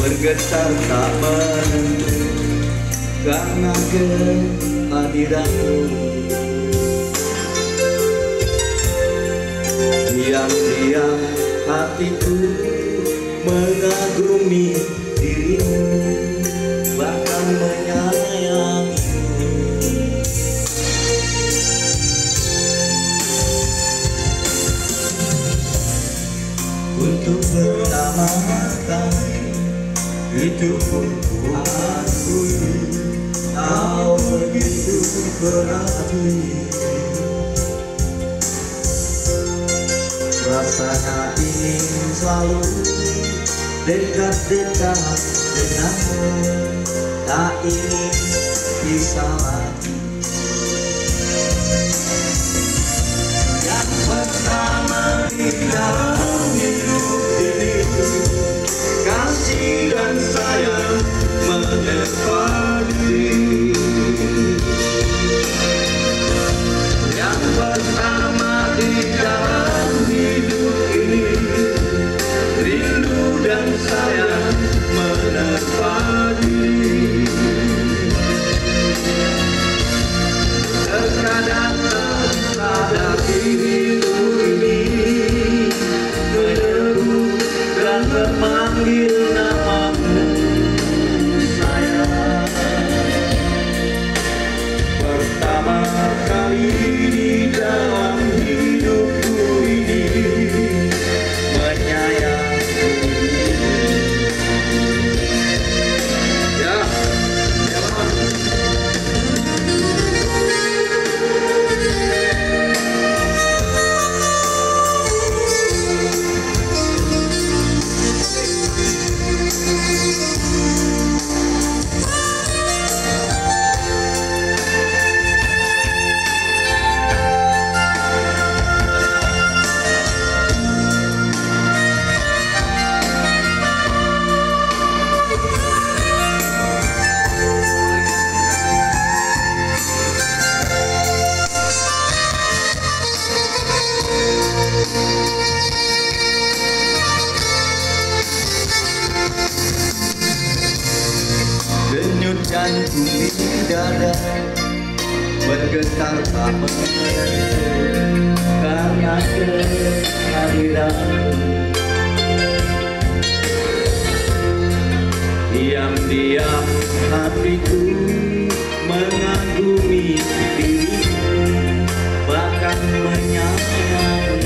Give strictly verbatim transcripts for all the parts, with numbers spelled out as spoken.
bergetar tak menentu karena kehadiranmu. Diam-diam hatiku mengagumi dirimu, bahkan menyayangimu. Untuk pertama kali hidupku kuakui, kau begitu berarti. Rasanya ingin selalu dekat-dekat denganmu, tak ingin pisah lagi. Yang pertama di dalam hidup ini, kasih dan sayang menepati. Yang pertama di dalam hidup ini, rindu dan sayang menepati. Terkadang tak sadar diriku ini menderu dan memanggil namamu sayang. Pertama kali di dalam hidupku ini menyayangi. Ya, ya Bang. Denyut jantung di dada bergetar tak menentu karena kehadiranmu. Diam-diam hatiku mengagumi dirimu, bahkan menyayangi.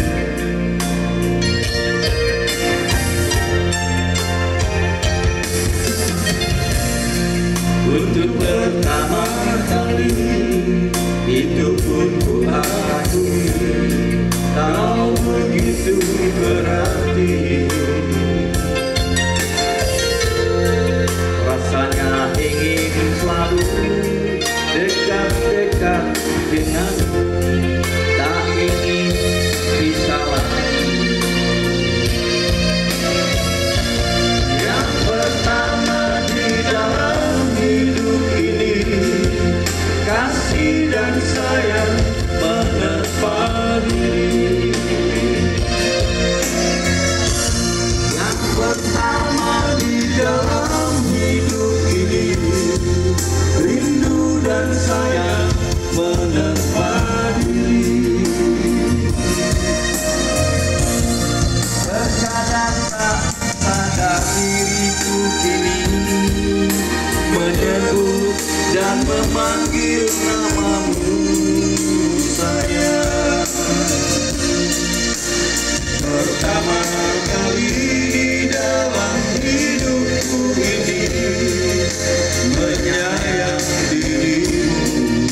Untuk pertama kali hidupku kuakui, kau begitu berarti. Rasanya ingin selalu dekat-dekat denganmu, tak ingin pisah lagi. Yang pertama di dalam hidup ini, kasih dan sayang menepati. Yang pertama di dalam hidup ini, rindu dan sayang menepati. Terkadang tak sadar diriku kini menyebut dan memanggil namamu sayang. Pertama kali di dalam hidupku ini menyayangi dirimu.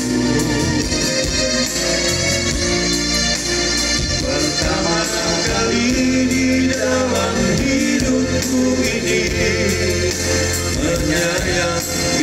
Pertama kali di dalam hidupku ini menyayangi